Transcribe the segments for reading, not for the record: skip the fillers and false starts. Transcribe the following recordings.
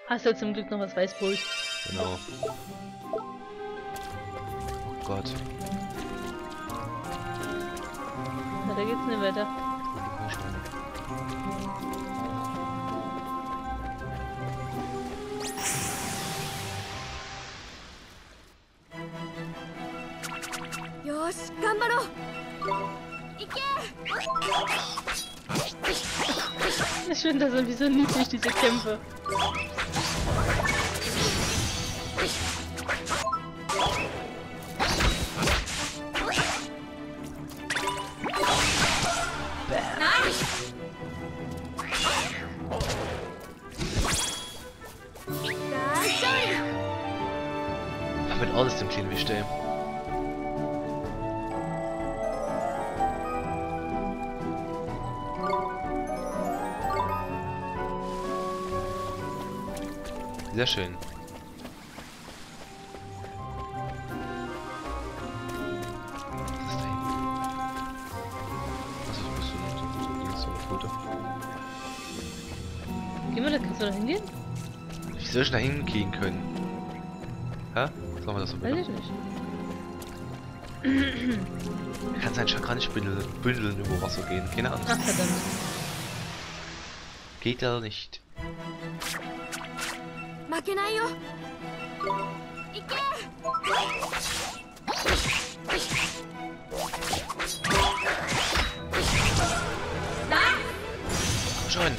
Hast du zum Glück noch was Weißbrot? Genau. Oh Gott. Na, da geht's nicht weiter. Yoshi, ganbaro! Ich finde das irgendwie so niedlich, diese Kämpfe. Mit alles dem kleinen Wicht, ey. Sehr schön. Was ist da hinten? Also, bist du so eine Foto. Gehen wir da, kannst du da hingehen? Wie soll ich da hingehen können? Hä? Sollen wir das so Weiß machen? ich nicht. Er kann sein Chakra nicht bündeln über Wasser gehen. Keine Ahnung. Ach, verdammt. Geht ja nicht. 負けないよいけ Komm schon.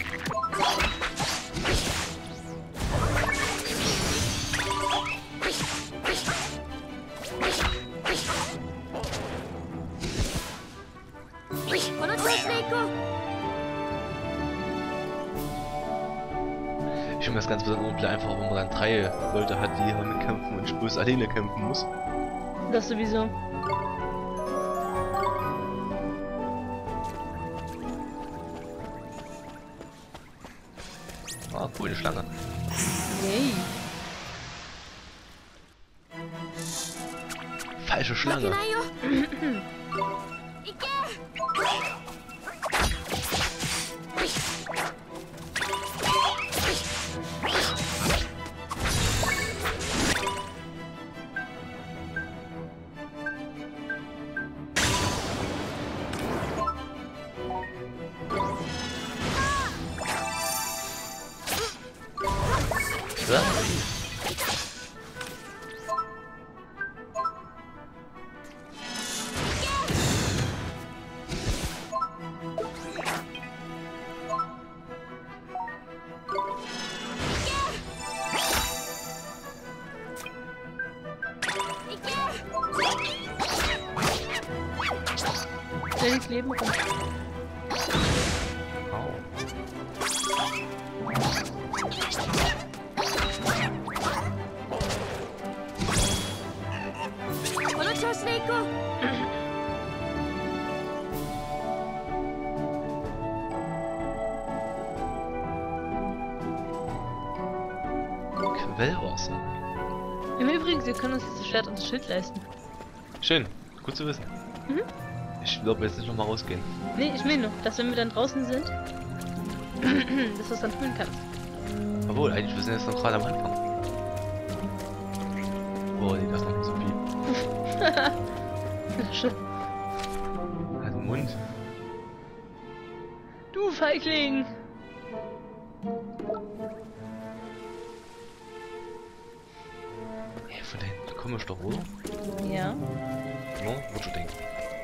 Ich finde das ganz besonders einfach, wenn man dann 3 Leute hat, die hier mitkämpfen und ich bloß alleine kämpfen muss. Das sowieso. Ah, coole Schlange. Yay. Falsche 負け Schlange. ないよいけ Ja? Stell ins Leben rum. Au. Quellwasser. Im Übrigen, wir können uns das Schwert und das Schild leisten. Schön, gut zu wissen. Mhm. Ich glaube jetzt nicht nochmal rausgehen. Nee, ich meine nur, dass wenn wir dann draußen sind, dass du es dann tun kannst. Obwohl, eigentlich, wir sind jetzt noch gerade am Anfang. Boah, nee, das ist noch nicht so viel. Hat einen Mund. Du Feigling! Ey, von dahin komme ich doch, oder? Ja. No, wird schon denken.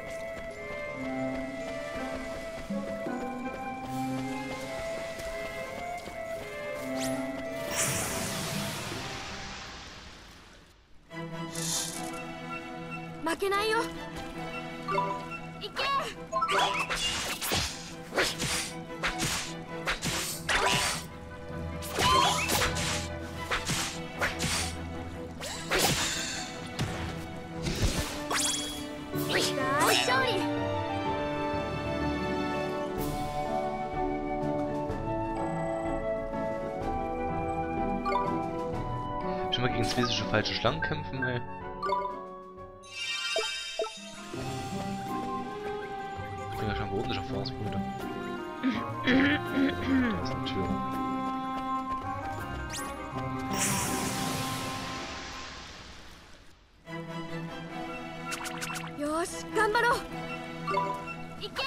Schon mal gegen physische falsche Schlangen kämpfen, ey. Ich bin ja schon ordentlich Erfahrungspunkte. Da ist eine Tür. よし頑張ろういけ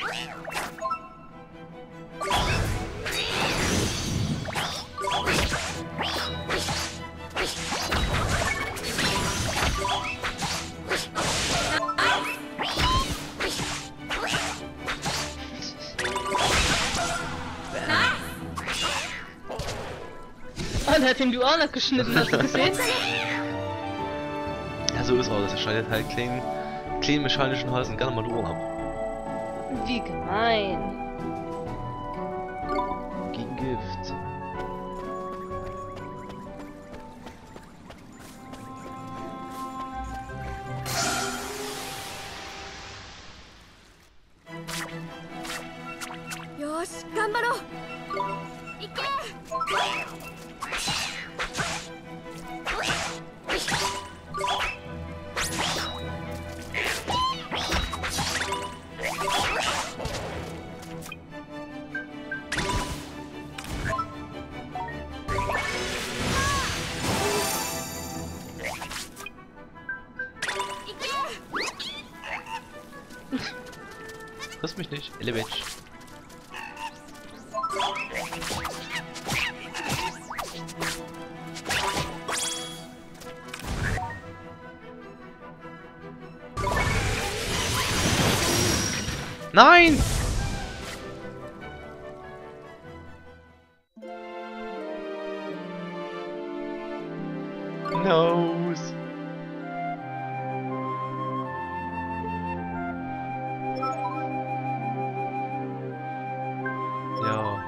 Oh, der hat den Duo noch geschnitten, hast du gesehen? Ja, so ist auch das. Er schneidet halt kleinen mechanischen Halsen gerne mal die Ohren ab. Wie gemein. Gegen Gift. よし頑張ろういけ Frisst mich nicht, Elevage. Nein! Nose. Ja.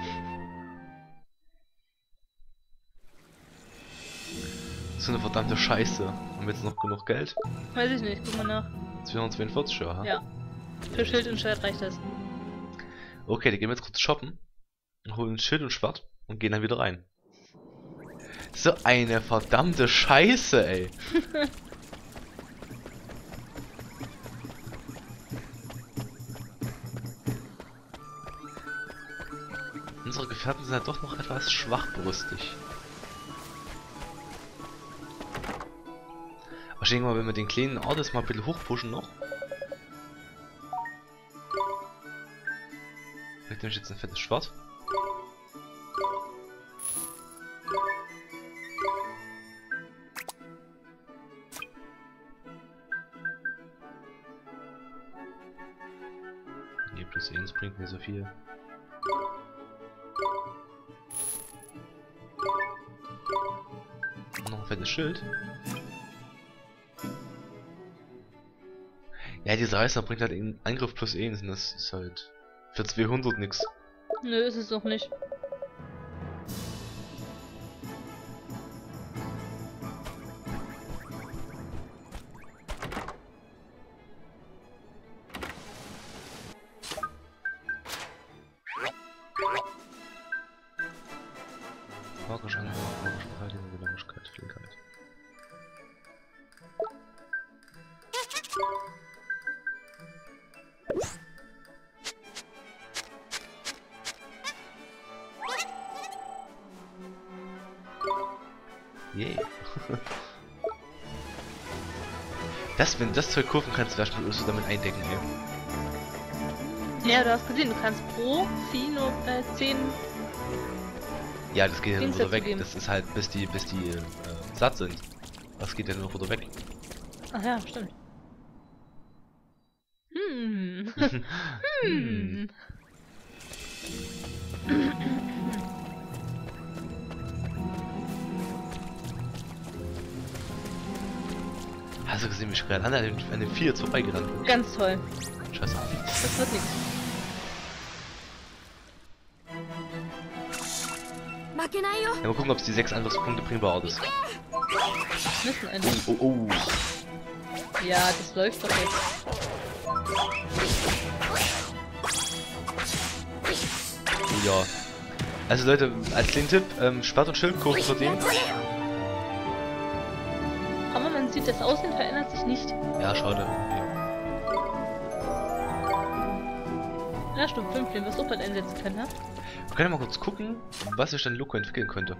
So eine verdammte Scheiße. Haben wir jetzt noch genug Geld? Weiß ich nicht, guck mal nach. 242, ja. Ja. Für Schild und Schwert reicht das. Okay, die gehen wir jetzt kurz shoppen. Holen Schild und Schwert und gehen dann wieder rein. So eine verdammte Scheiße, ey. Unsere Gefährten sind halt doch noch etwas schwachbrüstig. Aber ich denke mal, wenn wir den kleinen Artist mal ein bisschen hochpushen noch. Vielleicht nehme ich jetzt ein fettes Schwert. Nee, plus 1 bringt mir so viel. Noch ein fettes Schild. Ja, dieser Reißer bringt halt einen Angriff plus 1 und das ist halt für 200 nix. Nö, ist es doch nicht. Magische Angriff, magische Verteidigung, Genauigkeit, Flinkheit. Yay. Wenn du das Zeug kaufen kannst, wärst du damit eindecken, ey. Ja, du hast gesehen, du kannst pro Vieh nur 10. Ja, das geht ja nur Dings wieder weg. dazugeben. Das ist halt bis die satt sind. Das geht ja nur wieder weg. Ach ja, stimmt. Hm. Hm. Hast du gesehen, wie ich gerade an den 4 jetzt vorbeigerannt bin? Ganz toll. Scheiße. Das wird nichts. 負けないよ Ja, mal gucken, ob es die 6 Angriffspunkte bringt bei Artis. Müssen eigentlich. Oh, oh. Ja, das läuft doch jetzt. Ja. Also Leute, als kleinen Tipp, Schwert und Schild kaufen für den. Aber man sieht, das Aussehen verändert sich nicht. Ja, schade. Ja, Stufe 5, den wir sofort einsetzen können, ne? Wir können ja mal kurz gucken, was sich dann Loco entwickeln könnte.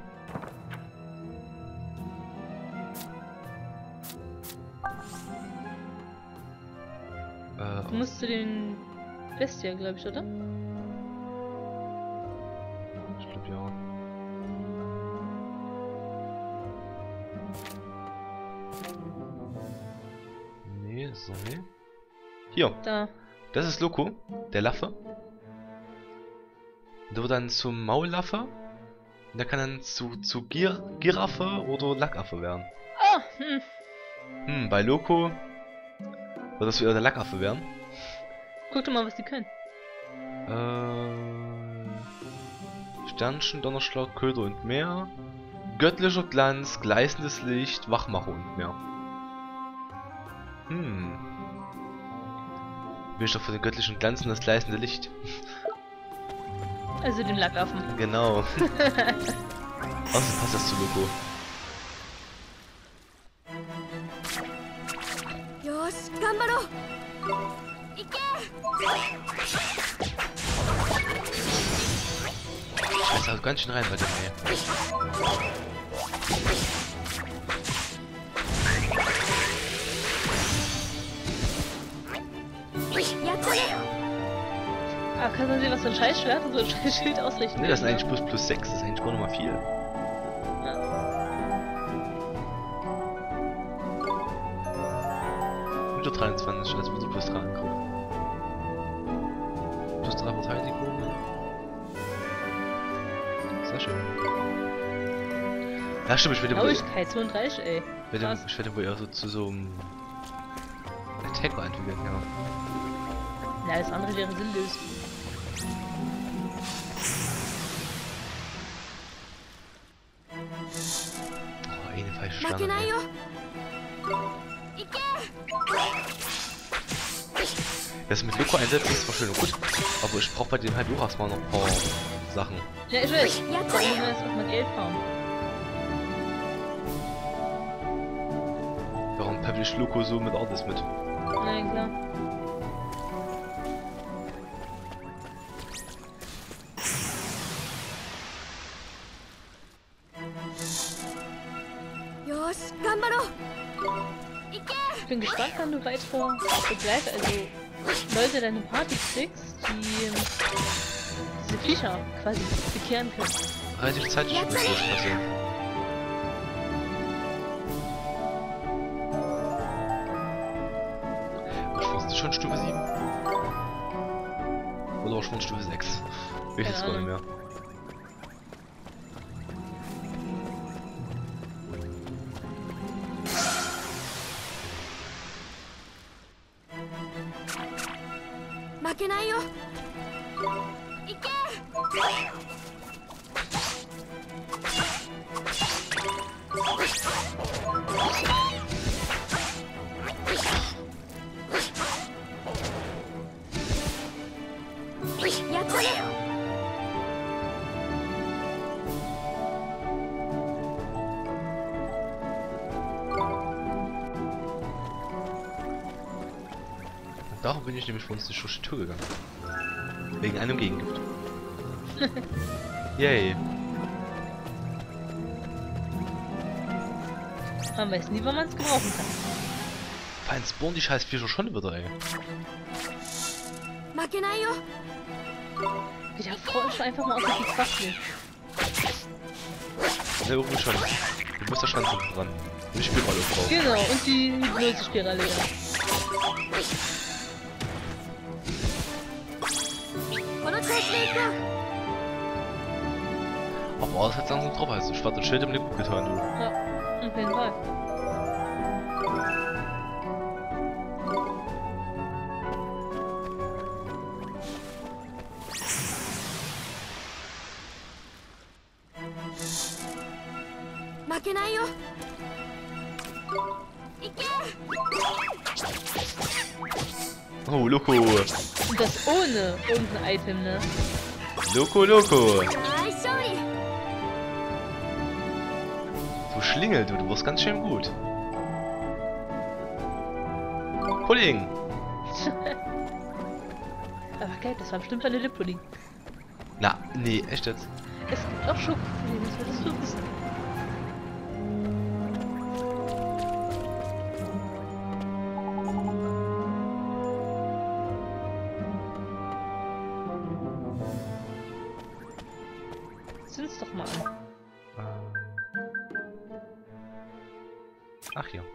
Ja. Du musst zu den Bestia, glaube ich, oder? Ich glaube ja. Nee, so nee. Hier, Da. das ist Loco, der Laffe. Der wird dann zum Maullaffe. Und der kann dann zu Giraffe oder Lackaffe werden. Ah, Bei Loco wird das wieder der Lackaffe werden. Guck doch mal, was die können. Sternchen, Donnerschlag, Köder und mehr. Göttlicher Glanz, gleißendes Licht, Wachmacher und mehr. Bin ich doch für den göttlichen Glanz und das gleißende Licht. Also den Lackaffen. Genau. Außerdem passt das zu Loco. よし頑張ろういけ Scheiße, also ganz schön rein bei dem Nähe. やったね Ah, kann man sehen, was für ein Scheißschwert und so ein Scheißschild ausrichten Ne, das sind kann, eigentlich plus 6, das ist eigentlich gar nicht mal viel. Unter 23, also wird plus 3 ankommen. Plus 3 Verteidigung. Sehr schön. Ja, stimmt, ich werde wohl, Genauigkeit 32, ey. Krass. ich werde wohl eher so zu so einem Attacker entwickeln, ja. Na, das andere wäre sinnlos. Oh, eine falsche 負け Schlange. ないよ Ey. いけ Das mit Loco einsetzen ist zwar schön und gut, aber ich brauche bei dem halt auch erstmal noch ein paar Sachen. Ja, ich weiß. Ja, Da müssen wir jetzt erstmal Geld farmen. Warum peppel ich Loco so mit Artis mit? Na klar. よし頑張ろういけ Ich bin gespannt, wann du weitere Begleiter, also Leute deine Party kriegst, die diese Viecher quasi bekehren können. Relativ zeitig muss das passieren. War ich schon Stufe 7? Oder war ich schon Stufe 6? Ich weiß es gar nicht mehr. 負けないよいけ やったね Und darum bin ich nämlich für uns die Schusche Tour gegangen. Wegen einem Gegengift. Yay. Man weiß nie, wann man es gebrauchen kann. Fein spawnen die scheiß Viecher schon wieder, ey. 負けないよ Ich hab vorhin schon einfach mal auf die Quatschen. Ne, irgendwie schon. Du musst da Schrank hinten dran. Und die Spirale drauf. Genau, und die Hypnose-Spirale, ja. この調子でいこ Aber das hat langsam drauf, also Schwert und Schild haben dir gut getan, du. Ja, auf jeden Fall. う負けないよいけ Oh, Loco. Und das ohne irgendein Item, ne? Loco, Loco. はい勝利 Du Schlingel, du wirst ganz schön gut. Pudding. Aber geil, das war bestimmt Vanillepudding. Na, nee, echt jetzt. Es gibt auch Schokopudding, das würdest du wissen. uns doch mal an. Ach ja.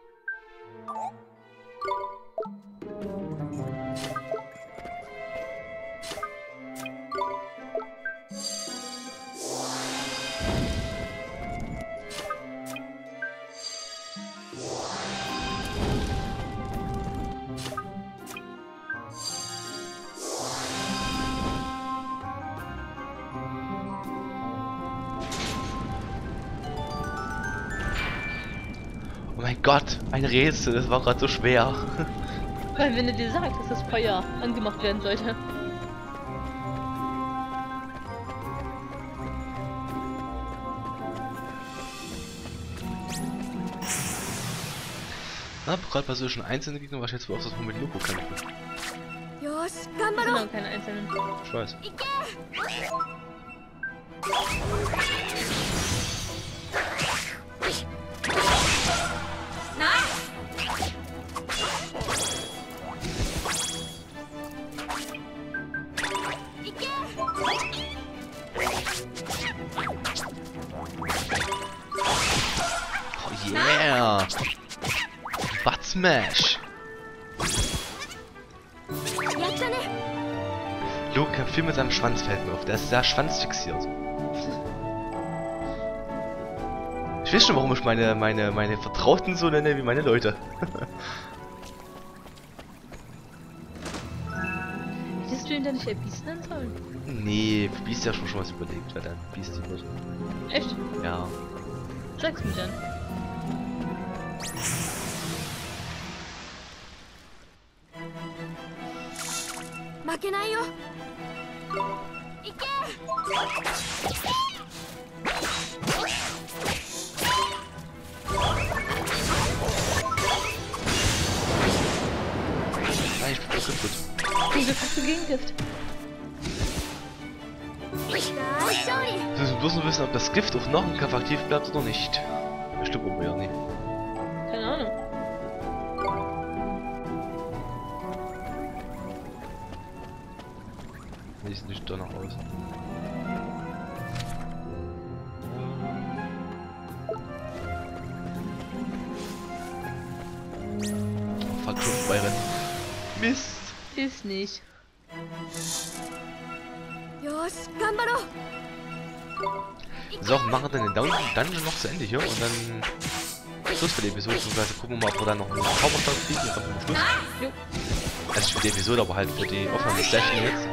Oh mein Gott, ein Rätsel, das war gerade so schwer. Weil wenn er dir sagt, dass das Feuer angemacht werden sollte. Na, gerade bei solchen einzelnen Gegnern war ich jetzt wohl auf das Mal mit Loco kämpfen. よし Das 頑張 sind ろう aber keine einzelnen. Ich weiß. いけ Oh yeah! Butt Smash! やったね Loco kämpft viel mit seinem Schwanz, fällt mir auf. Der ist sehr schwanzfixiert. Ich weiß schon, warum ich meine Vertrauten so nenne wie meine Leute. Hättest du ihn denn nicht der Biest nennen sollen? Nee, für Biest ja schon was überlegt, wer dann Biest wird. Echt? Ja. Sag's mir dann. 負けないよいけ Nein, ich bin vergiftet. Wieso hast du Gegengift? 大勝利 Wir müssen bloß nur wissen, ob das Gift auf Knochenkampf aktiv bleibt oder nicht. Bestimmt oben ja nicht. Keine Ahnung. Nee, sieht nicht danach aus. Oh, fuck, schon vorbeirennen. Mist! Ist nicht. よし頑張ろう So, machen wir dann den Dungeon noch zu Ende hier und dann Schluss für die Episode, beziehungsweise gucken wir mal, ob wir dann noch einen Zauberstab kriegen und dann zum Schluss. Jo. Also nicht für die Episode, aber halt für die Aufnahmesession jetzt.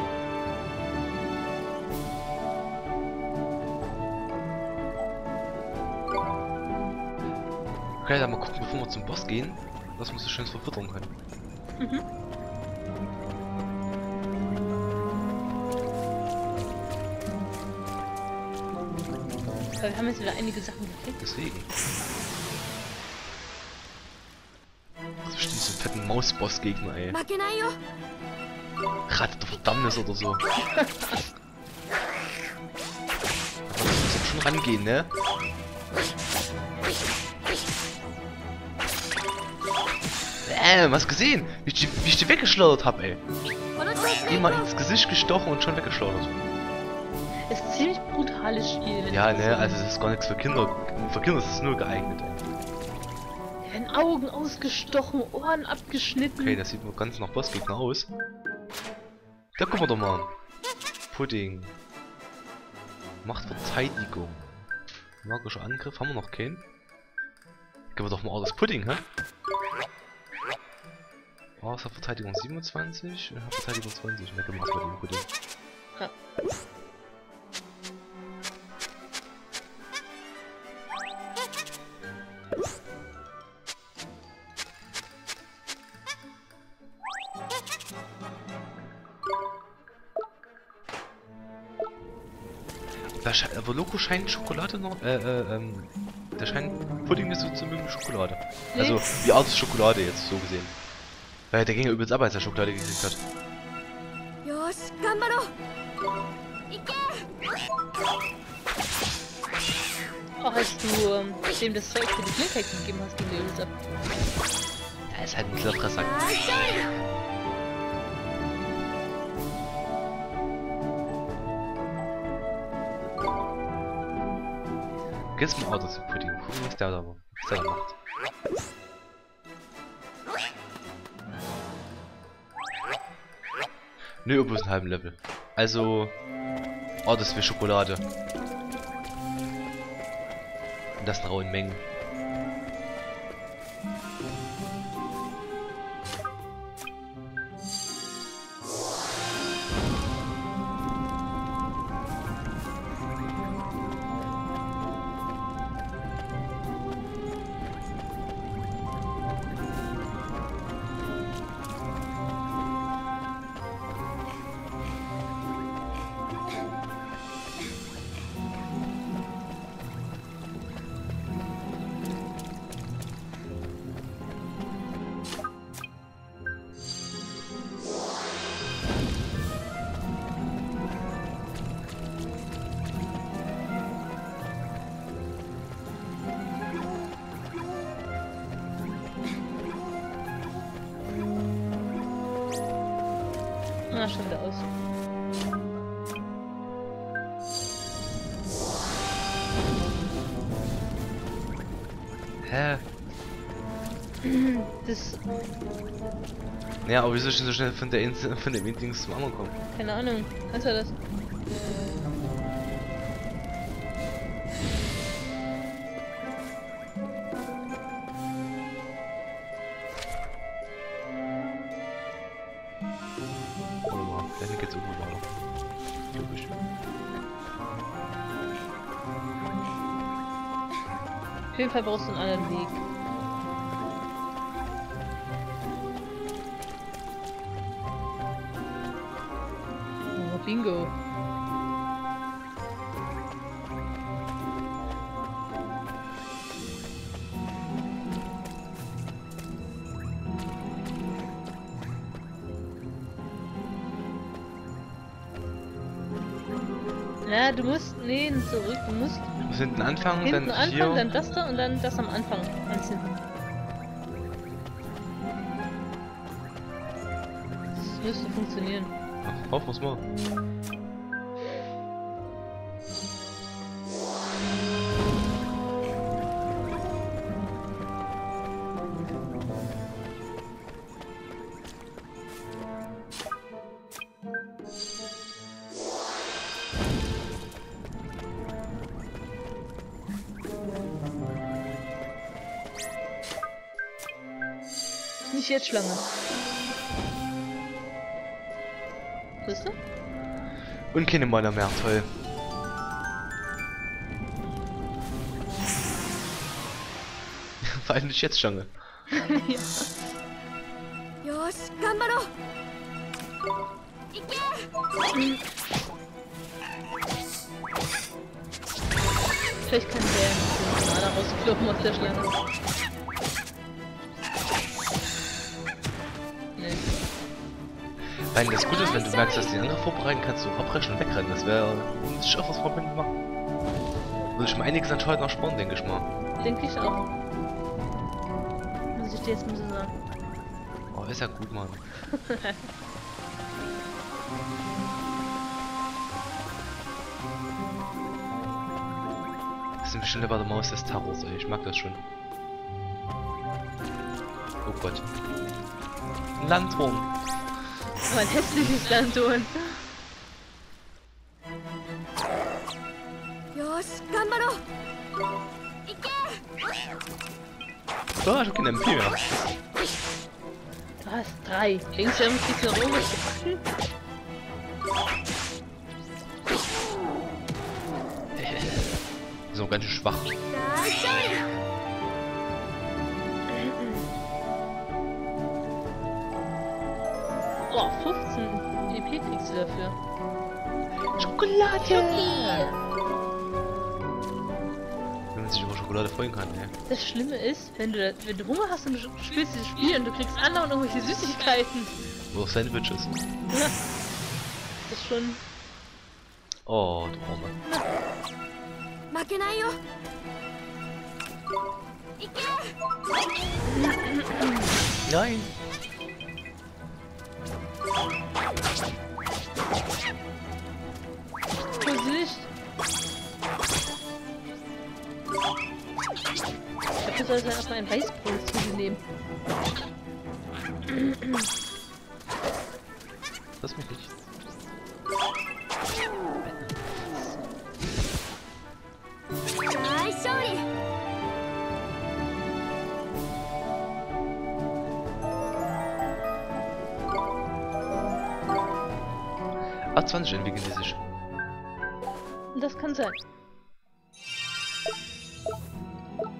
Okay, dann mal gucken, bevor wir zum Boss gehen, was wir so schön verfüttern können. Mhm. Aber wir haben jetzt wieder einige Sachen gekriegt. Deswegen. Das ist bestimmt so ein fetten Mausboss-Gegner, ey. 負けないよ Ratte der Verdammnis oder so. Aber das muss jetzt schon rangehen, ne? Hast gesehen? Wie ich die weggeschleudert hab, ey. この調子で Immer ins Gesicht gestochen und schon weggeschleudert. Es ist ein ziemlich brutales Spiel. wenn Ja, ich das ne, so- also das ist gar nichts für Kinder. Für Kinder ist es nur geeignet, ey. Da werden Augen ausgestochen, Ohren abgeschnitten. Okay, das sieht nur ganz nach Bossgegner aus. Da gucken wir doch mal. Pudding. Macht Verteidigung. Magischer Angriff. Haben wir noch keinen? Gehen wir doch mal alles Pudding, hä? Oh, es hat Verteidigung 27. Hat Verteidigung 20. Ne, gehen wir erstmal den Pudding. Ja. Aber Loco scheint Schokolade noch, der scheint Pudding nicht so zu mögen wie Schokolade. Nee. Also, wie Art ist Schokolade jetzt, so gesehen. Weil der ging ja übelst ab, als er Schokolade gekriegt hat. よし頑張ろういけ Auch als du dem das Zeug für die Blindheit gegeben hast, ging der alles ab. Er ist halt ein kleiner Fresser. 大勝利 Okay, Vergiss mal Auto zu Pudding. Pudding ist der da, was der da macht. Nö, bloß einen halben Level. Also, oh, das will Schokolade. Und das in rauen Mengen. Ah, schon wieder aus. Hä? Das... Ja, aber wieso schon so schnell von dem Dings zum anderen kommen? Keine Ahnung. Kannst du das? Warte mal, dann geht's irgendwo weiter. Logisch. Auf jeden Fall brauchst du einen anderen Weg. Oh, Bingo. Na, du musst... Nee, zurück. Du musst Du musst hinten anfangen, hinten dann anfangen, hier. dann das da und dann das am Anfang. Ganz hinten. Das müsste funktionieren. Ach, hoffen wir's mal. Nicht jetzt Schlange. Siehst du? Und keine Maler mehr, toll. Vor allem nicht jetzt Schlange. Ja. よし頑張ろういけ Vielleicht kann der mal da rauskloppen aus der Schlange. Nee. Weil das Gute ist, wenn du merkst, dass die andere vorbereiten, kannst du abbrechen und wegrennen. Das wäre nicht auch was Freunde machen. Würde ich mal einiges an Schalten sparen, denke ich mal. Denke ich auch. Muss ich dir jetzt mal so sagen. Oh, ist ja gut, Mann. Das sind bestimmt bei der Maus des Terrors, ey. Ich mag das schon. Oh Gott. Ein Landwurm. Oh, ein hässliches Landton. よし頑張ろういけ So, ich hab keine MP mehr. Du hast 3. Links haben kriegst du noch irgendwas gebacken. So ganz schön schwach. 大丈夫 Oh, 15 EP kriegst du dafür. Schokolade! Wenn man sich über Schokolade freuen kann, ey. Das Schlimme ist, wenn du Hunger hast und du spielst dieses Spiel und du kriegst andauernd irgendwelche Süßigkeiten. Oder auch Sandwiches. Ja. Das ist schon... Oh, du Arme. 負けないよいけ Nein! Vorsicht! Dafür soll es dann erstmal ein Weißbrot zu nehmen. Lass mich nicht. Hi, sorry. Ach, 20 entwickeln die sich. Das kann sein.